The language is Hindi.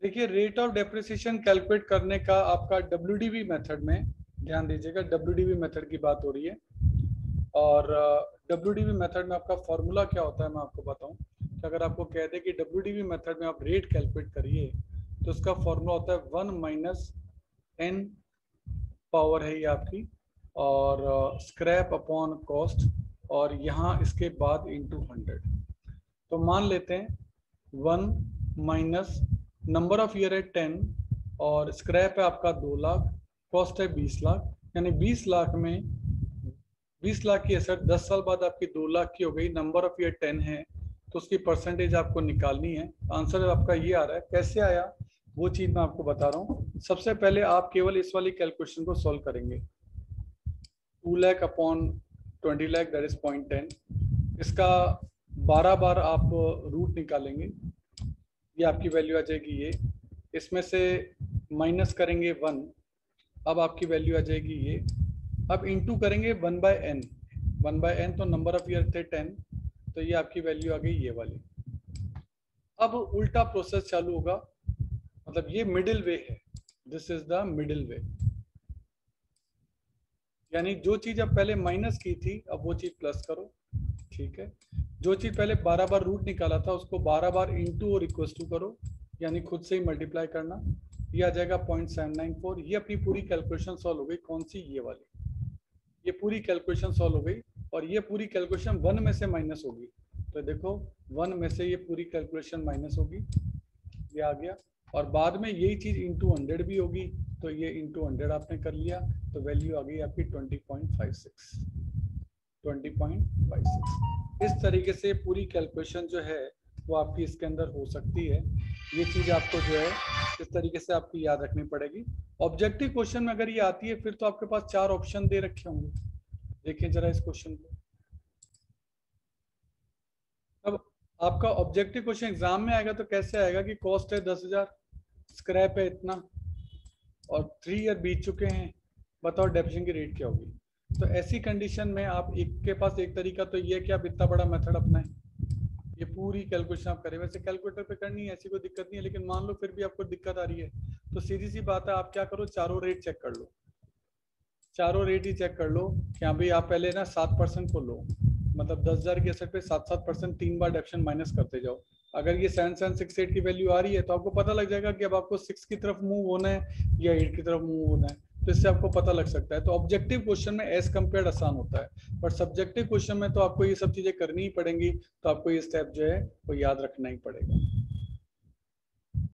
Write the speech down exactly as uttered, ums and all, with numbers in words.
देखिए रेट ऑफ डेप्रिसिएशन कैलकुलेट करने का आपका डब्ल्यूडीवी मेथड में ध्यान दीजिएगा, डब्ल्यूडीवी मेथड की बात हो रही है। और डब्ल्यूडीवी मेथड में आपका फॉर्मूला क्या होता है मैं आपको बताऊं कि अगर आपको कह दे कि डब्ल्यूडीवी मेथड में आप रेट कैलकुलेट करिए तो उसका फॉर्मूला होता है वन माइनस एन पावर है ये आपकी, और स्क्रैप अपॉन कॉस्ट, और यहाँ इसके बाद इंटू हंड्रेड। तो मान लेते हैं one minus number of year है टेन, और स्क्रैप है आपका दो लाख, कॉस्ट है बीस लाख, यानी बीस लाख में बीस लाख की एसेट दस साल बाद आपकी दो लाख की हो गई, नंबर ऑफ ईयर टेन है तो उसकी परसेंटेज आपको निकालनी है। आंसर आपका ये आ रहा है। कैसे आया वो चीज मैं आपको बता रहा हूँ। सबसे पहले आप केवल इस वाली कैलकुलेशन को सॉल्व करेंगे, two lakh upon twenty lakh that is point ten. इसका बारह बार आप रूट निकालेंगे, ये आपकी वैल्यू आ जाएगी ये, इसमें से माइनस करेंगे वन, अब आपकी वैल्यू आ जाएगी ये। अब इंटू करेंगे one by n, one by n तो नंबर ऑफ ईयर थे टेन, तो ये आपकी वैल्यू आ गई ये वाली। अब उल्टा प्रोसेस चालू होगा, मतलब ये मिडिल वे है, this is the middle way, यानी जो चीज अब पहले माइनस की थी अब वो चीज प्लस करो, ठीक है। जो चीज पहले बारह बार रूट निकाला था उसको बारह बार इंटू और इक्वल टू करो, यानी खुद से ही मल्टीप्लाई करना, ये आ जाएगा पॉइंट सेवन नाइन फोर। ये अपनी पूरी कैलकुलेशन सॉल्व हो गई। कौन सी? ये वाली। ये पूरी कैलकुलेशन सॉल्व हो गई, और ये पूरी कैलकुलेशन वन में से माइनस होगी। तो देखो वन में से ये पूरी कैलकुलेशन माइनस होगी, ये आ गया, और बाद में यही चीज इंटू हंड्रेड भी होगी, तो ये इंटू हंड्रेड आपने कर लिया, तो वैल्यू आ गई आपकी twenty point five six, twenty point five six. इस तरीके से पूरी कैलकुलेशन जो है वो आपकी इसके अंदर हो सकती है। ये चीज आपको जो है इस तरीके से आपकी याद रखनी पड़ेगी। ऑब्जेक्टिव क्वेश्चन में अगर ये आती है फिर तो आपके पास चार ऑप्शन दे रखे होंगे, देखिए जरा इस क्वेश्चन को। अब आपका ऑब्जेक्टिव क्वेश्चन एग्जाम में आएगा तो कैसे आएगा कि कॉस्ट है दस हजार, स्क्रैप है इतना, और थ्री ईयर बीत चुके हैं, बताओ डेप्रिसिएशन की रेट क्या होगी। तो ऐसी कंडीशन में आप एक के पास एक तरीका तो ये कि आप इतना बड़ा मेथड अपनाएं, ये पूरी कैलकुलेशन आप करें। वैसे कैलकुलेटर पे करनी है, ऐसी कोई दिक्कत नहीं है, लेकिन मान लो फिर भी आपको दिक्कत आ रही है तो सीधी सी बात है, आप क्या करो, चारों रेट चेक कर लो, चारों रेट ही चेक कर लो कि हाँ भाई आप पहले ना सात परसेंट को लो, मतलब दस हजार की एसेट पे सात सात परसेंट तीन बार डेप्शन माइनस करते जाओ। अगर ये सेवन सेवन सिक्स एट की वैल्यू आ रही है तो आपको पता लग जाएगा कि अब आपको सिक्स की तरफ मूव होना है या एट की तरफ मूव होना है, तो इससे आपको पता लग सकता है। तो ऑब्जेक्टिव क्वेश्चन में एज कम्पेयर आसान होता है, बट सब्जेक्टिव क्वेश्चन में तो आपको ये सब चीजें करनी ही पड़ेंगी, तो आपको ये स्टेप जो है वो याद रखना ही पड़ेगा।